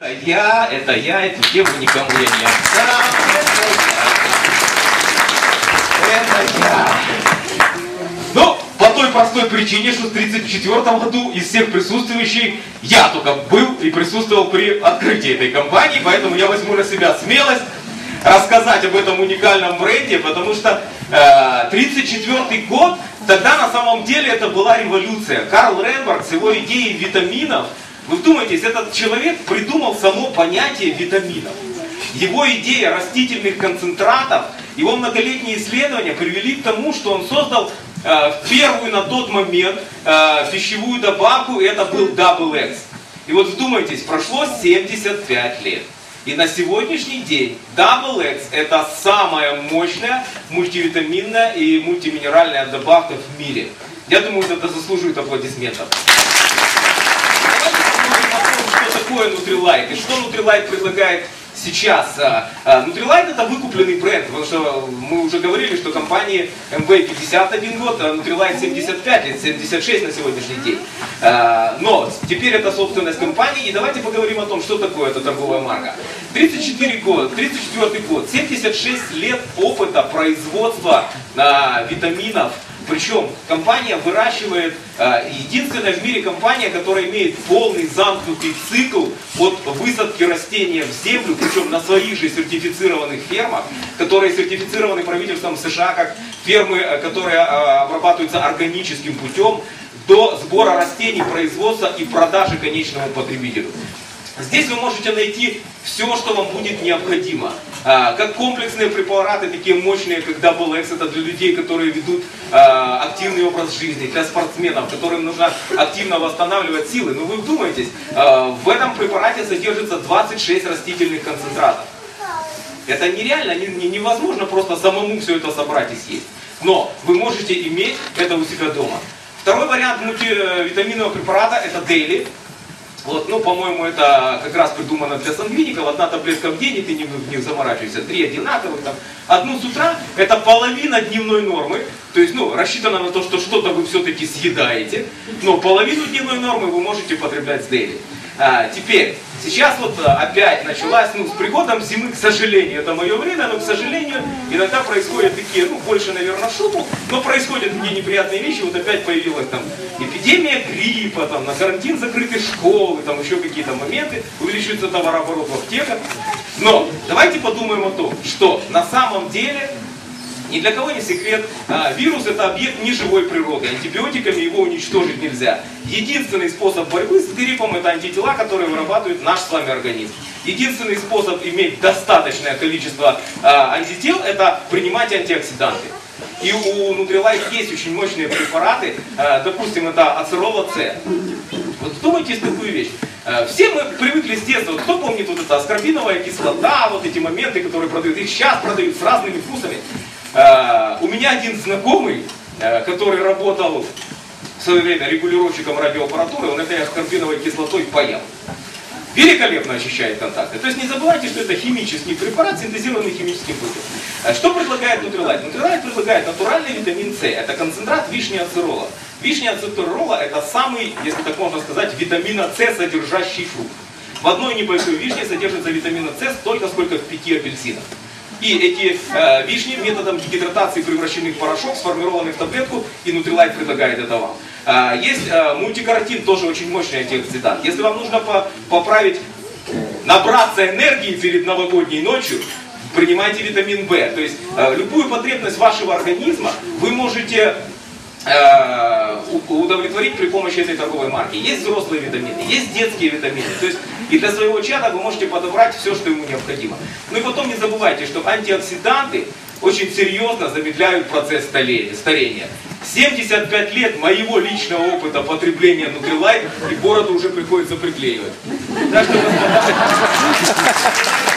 Это я, эту тему никому я не отдам. Это я. Ну, по той простой причине, что в 1934 году из всех присутствующих я только был и присутствовал при открытии этой компании, поэтому я возьму на себя смелость рассказать об этом уникальном бренде, потому что 1934 год, тогда на самом деле это была революция. Карл Ренберг с его идеей витаминов, вы вдумайтесь, этот человек придумал само понятие витаминов. Его идея растительных концентратов, его многолетние исследования привели к тому, что он создал первую на тот момент пищевую добавку, и это был Double X. И вот вдумайтесь, прошло 75 лет. И на сегодняшний день Double X это самая мощная мультивитаминная и мультиминеральная добавка в мире. Я думаю, это заслуживает аплодисментов. Что такое Nutrilite и что Nutrilite предлагает сейчас? Nutrilite это выкупленный бренд, потому что мы уже говорили, что компании MV 51 год, а Nutrilite 75 лет, 76 на сегодняшний день. Но теперь это собственность компании, и давайте поговорим о том, что такое эта торговая марка. 34 год, 76 лет опыта производства витаминов. Причем компания выращивает, единственная в мире компания, которая имеет полный замкнутый цикл от высадки растения в землю, причем на своих же сертифицированных фермах, которые сертифицированы правительством США как фермы, которые обрабатываются органическим путем, до сбора растений, производства и продажи конечному потребителю. Здесь вы можете найти все, что вам будет необходимо. Как комплексные препараты, такие мощные, как Double X, это для людей, которые ведут активный образ жизни, для спортсменов, которым нужно активно восстанавливать силы. Но вы вдумайтесь, в этом препарате содержится 26 растительных концентратов. Это нереально, невозможно просто самому все это собрать и съесть. Но вы можете иметь это у себя дома. Второй вариант мультивитаминного препарата это Daily. Вот, ну, по-моему, это как раз придумано для сангвиников. Одна таблетка в день, и ты не заморачивайся. 3 одинаковых там. Одну с утра, это половина дневной нормы. То есть, ну, рассчитано на то, что что-то вы все-таки съедаете. Но половину дневной нормы вы можете потреблять с Daily. Теперь, сейчас вот опять началась, ну, с приходом зимы, к сожалению, это мое время, но, к сожалению, иногда происходят такие, ну, больше, наверное, шуму, но происходят такие неприятные вещи. Вот опять появилась там эпидемия гриппа, там, на карантин закрыты школы, там еще какие-то моменты, увеличивается товарооборот в аптеках. Но давайте подумаем о том, что на самом деле ни для кого не секрет, вирус это объект неживой природы, антибиотиками его уничтожить нельзя. Единственный способ борьбы с гриппом это антитела, которые вырабатывает наш с вами организм. Единственный способ иметь достаточное количество антител это принимать антиоксиданты. И у Nutrilite есть очень мощные препараты, допустим, это ацерола С. Вот вдумайтесь в такую вещь. Все мы привыкли с детства, кто помнит вот это аскорбиновая кислота, вот эти моменты, которые продают, их сейчас продают с разными вкусами. У меня один знакомый, который работал в свое время регулировщиком радиоаппаратуры, он этой аскорбиновой кислотой паял. Великолепно очищает контакты. То есть не забывайте, что это химический препарат, синтезированный химическим путем. Что предлагает Nutrilite? Nutrilite предлагает натуральный витамин С. Это концентрат вишни ацерола. Вишня ацерола это самый, если так можно сказать, витамина С содержащий фрукт. В одной небольшой вишне содержится витамина С столько, сколько в 5 апельсинах. И эти вишни методом дегидратации превращены в порошок, сформированы в таблетку, и Nutrilite предлагает это вам. Есть мультикаратин, тоже очень мощный антиоксидант. Если вам нужно поправить, набраться энергии перед новогодней ночью, принимайте витамин В. То есть любую потребность вашего организма вы можете удовлетворить при помощи этой торговой марки. Есть взрослые витамины, есть детские витамины. То есть и для своего чада вы можете подобрать все, что ему необходимо. Ну и потом не забывайте, что антиоксиданты очень серьезно замедляют процесс старения. 75 лет моего личного опыта потребления Nutrilite, и бороду уже приходится приклеивать. Так что, господа...